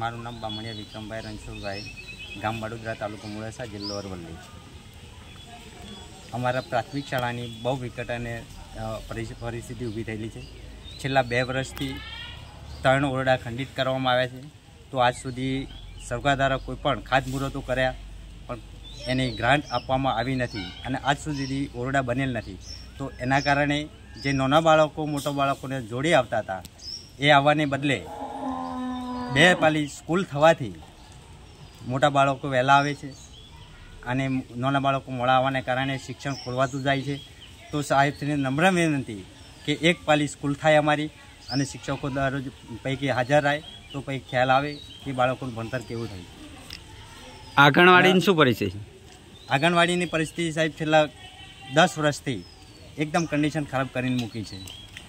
મારું નામ બામણિયા વિક્રમભાઈ રણછોડભાઈ, ગામ વડોદરા, તાલુકો મોડાસા, જિલ્લો અરવલ્લી. અમારા પ્રાથમિક શાળાની બહુ વિકટ અને પરિસ્થિતિ ઊભી થયેલી છે. છેલ્લા 2 વર્ષથી 3 ઓરડા ખંડિત કરવામાં આવ્યા છે. તો આજ સુધી સરકાર દ્વારા કોઈ પણ ખાતમુહૂર્તો કર્યા પણ એની ગ્રાન્ટ આપવામાં આવી નથી અને આજ સુધી ઓરડા બનેલ નથી. તો એના કારણે જે નાના બાળકો મોટા બાળકોને જોડે આવતા હતા એ આવવાને બદલે 2 પાલી સ્કૂલ થવાથી મોટા બાળકો વહેલા આવે છે અને નાના બાળકો મોડા આવવાને કારણે શિક્ષણ ખોરવાતું જાય છે. તો સાહેબશ્રીને નમ્ર વિનંતી કે 1 પાલી સ્કૂલ થાય અમારી અને શિક્ષકો દરરોજ પૈકી હાજર રહે તો કંઈ ખ્યાલ આવે કે બાળકોનું ભણતર કેવું થયું. આંગણવાડીની શું પરિસ્થિતિ? આંગણવાડીની પરિસ્થિતિ સાહેબ છેલ્લા 10 વર્ષથી એકદમ કન્ડિશન ખરાબ કરીને મૂકી છે.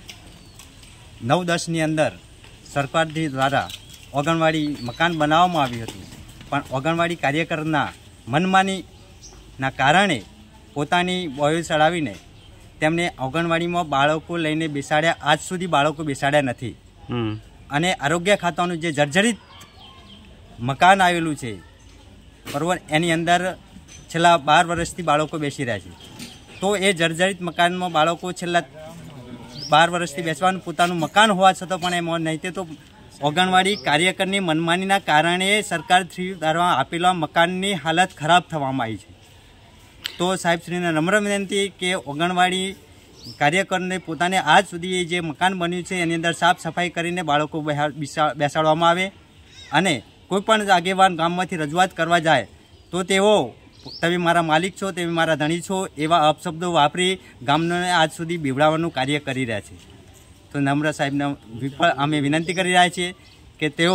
9-10ની અંદર સરકારથી દ્વારા આંગણવાડી મકાન બનાવવામાં આવ્યું હતું પણ આંગણવાડી કાર્યકરના મનમાનીના કારણે પોતાની બોયો ચડાવીને તેમને આંગણવાડીમાં બાળકો લઈને બેસાડ્યા. આજ સુધી બાળકો બેસાડ્યા નથી અને આરોગ્ય ખાતાનું જે જર્જરિત મકાન આવેલું છે બરાબર, એની અંદર છેલ્લા 12 વર્ષથી બાળકો બેસી રહ્યા છે. તો એ જર્જરિત મકાનમાં બાળકો છેલ્લા 12 વર્ષથી બેસવાનું પોતાનું મકાન હોવા છતાં પણ એમાં નહીં તો આંગણવાડી કાર્યકરની મનમાનીના કારણે સરકારશ્રી દ્વારા આપેલા મકાનની હાલત ખરાબ થવામાં આવી છે. તો સાહેબશ્રીને નમ્ર વિનંતી કે આંગણવાડી કાર્યકરને પોતાને આજ સુધી જે મકાન બન્યું છે એની અંદર સાફ સફાઈ કરીને બાળકો બેસાડવામાં આવે અને કોઈપણ આગેવાન ગામમાંથી રજૂઆત કરવા જાય તો તેઓ તમે મારા માલિક છો, તમે મારા ધણી છો એવા અપશબ્દો વાપરી ગામને આજ સુધી બીવડાવવાનું કાર્ય કરી રહ્યા છે. તો નમ્ર સાહેબને અમે વિનંતી કરી રહ્યા છીએ કે તેઓ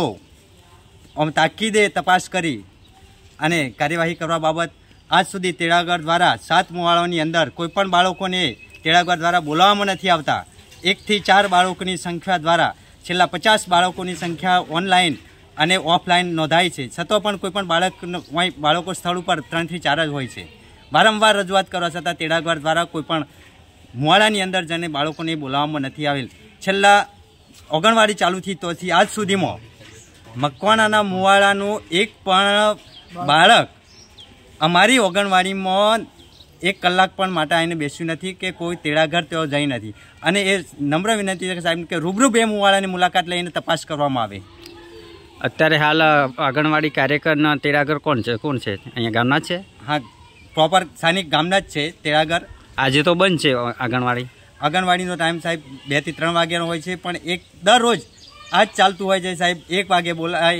તાકીદે તપાસ કરી અને કાર્યવાહી કરવા બાબત આજ સુધી તેડાગર દ્વારા 7 મોવાળાની અંદર કોઈપણ બાળકોને તેડાગર દ્વારા બોલાવવામાં નથી આવતા. 1 થી 4 બાળકોની સંખ્યા દ્વારા છેલ્લા 50 બાળકોની સંખ્યા ઓનલાઈન અને ઓફલાઈન નોંધાય છે. છતાં પણ કોઈપણ બાળકો સ્થળ ઉપર 3 થી 4 જ હોય છે. વારંવાર રજૂઆત કરવા છતાં તેડાગર દ્વારા કોઈપણ મોવાળાની અંદર જઈને બાળકોને બોલાવવામાં નથી આવેલ. છેલ્લા આંગણવાડી ચાલુથી તોથી આજ સુધીમાં મકવાણાના મોવાળાનું એક પણ બાળક અમારી આંગણવાડીમાં 1 કલાક પણ માટે આવીને બેસ્યું નથી કે કોઈ તેડાગર તેઓ જઈ નથી. અને એ નમ્ર વિનંતી છે કે સાહેબ કે રૂબરૂ 2 મોવાળાની મુલાકાત લઈને તપાસ કરવામાં આવે. અત્યારે હાલ આંગણવાડી કાર્યકરના તેડાગર કોણ છે અહીંયા ગામના છે? હા, પ્રોપર સ્થાનિક ગામના જ છે તેડાગર. આજે તો બંધ છે આંગણવાડીનો ટાઈમ સાહેબ 2 થી 3 વાગ્યાનો હોય છે પણ દરરોજ આ જ ચાલતું હોય છે સાહેબ. 1 વાગે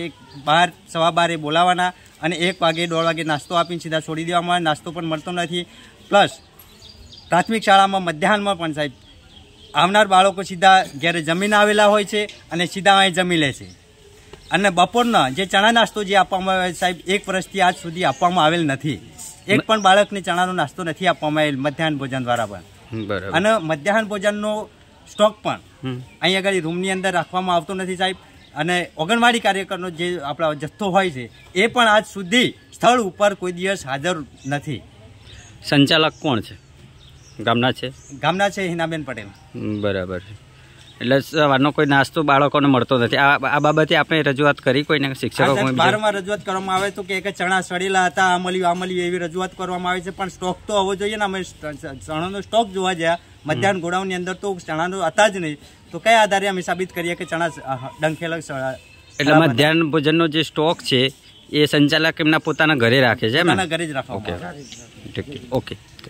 12:15 બોલાવાના અને 1 વાગે 1:30 વાગે નાસ્તો આપીને સીધા છોડી દેવામાં આવે. નાસ્તો પણ મળતો નથી. પ્લસ પ્રાથમિક શાળામાં મધ્યાહનમાં પણ સાહેબ આવનાર બાળકો સીધા ઘરે જમીને આવેલા હોય છે અને સીધા અહીં જમી લે છે. અને બપોરના જે ચણા નાસ્તો જે આપવામાં આવે સાહેબ 1 વર્ષથી આજ સુધી આપવામાં આવેલ નથી. 1 પણ બાળકને ચણાનો નાસ્તો નથી આપવામાં આવેલ મધ્યાહન ભોજન દ્વારા પણ. અને મધ્યાહન ભોજનનો સ્ટોક પણ અહીં આગળ રૂમની અંદર રાખવામાં આવતો નથી સાહેબ. અને આંગણવાડી કાર્યકરનો જે આપણા જથ્થો હોય છે એ પણ આજ સુધી સ્થળ ઉપર કોઈ દિવસ હાજર નથી. સંચાલક કોણ છે? ગામના છે હિનાબેન પટેલ. બરાબર છે. એટલે સવારનો કોઈ નાસ્તો બાળકોને મળતો નથી. આ બાબતે આપણે રજૂઆત કરી કોઈને શિક્ષકો? વારંવાર રજૂઆત કરવામાં આવે તો કે ચણા સડેલા હતા, આમલ્યું એવી રજૂઆત કરવામાં આવે છે પણ સ્ટોક તો હોવો જોઈએ ને. અમે ચણાનો સ્ટોક જોવા ગયા મધ્યાહન ગોડાઉનની અંદર તો ચણાનો હતા જ નહીં. તો કયા આધારે અમે સાબિત કરીએ કે ચણા ડંખેલા? એટલે મધ્યાહન ભોજનનો જે સ્ટોક છે એ સંચાલક એમના પોતાના ઘરે રાખે છે? ઘરે જ રાખો. ઓકે.